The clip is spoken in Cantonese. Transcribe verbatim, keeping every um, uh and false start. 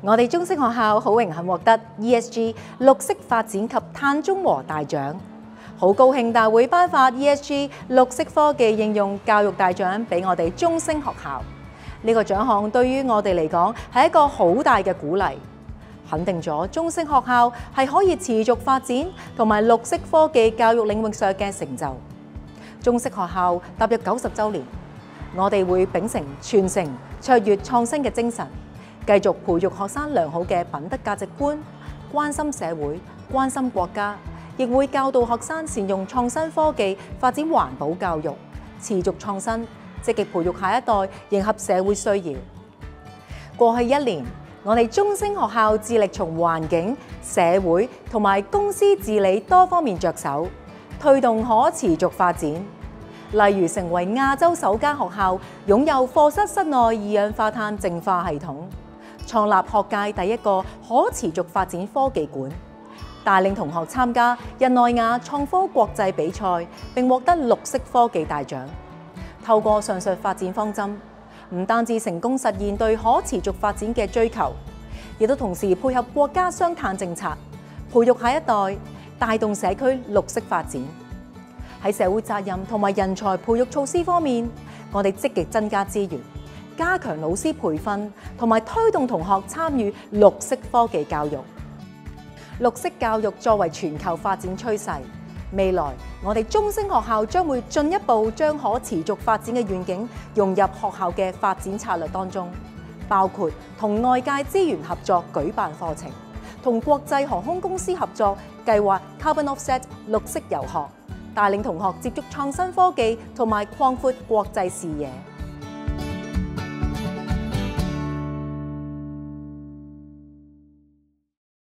我哋中式學校好榮幸獲得 E S G 綠色發展及碳中和大獎，好高興大會頒發 E S G 綠色科技應用教育大獎俾我哋中升學校。呢個獎項對於我哋嚟講係一個好大嘅鼓勵，肯定咗中升學校係可以持續發展同埋綠色科技教育領域上嘅成就。中式學校踏入九十週年，我哋會秉承傳承、卓越、創新嘅精神，繼續培育學生良好嘅品德價值觀，關心社會、關心國家，亦會教導學生善用創新科技發展環保教育，持續創新，積極培育下一代，迎合社會需要。過去一年，我哋中升學校致力從環境、社會同埋公司治理多方面着手，推動可持續發展。例如成為亞洲首間學校擁有課室室內二氧化碳淨化系統，創立學界第一個可持續發展科技館，帶領同學參加日內瓦創科國際比賽並獲得綠色科技大獎。透過上述發展方針，唔單止成功實現對可持續發展嘅追求，亦都同時配合國家雙碳政策，培育下一代，帶動社區綠色發展。喺社會責任同埋人才培育措施方面，我哋積極增加資源，加強老師培訓，同埋推動同學參與綠色科技教育。綠色教育作為全球發展趨勢，未來我哋中升學校將會進一步將可持續發展嘅願景融入學校嘅發展策略當中，包括同外界資源合作舉辦課程，同國際航空公司合作計劃 Carbon Offset 綠色遊學，帶領同學接觸創新科技同埋擴闊國際視野。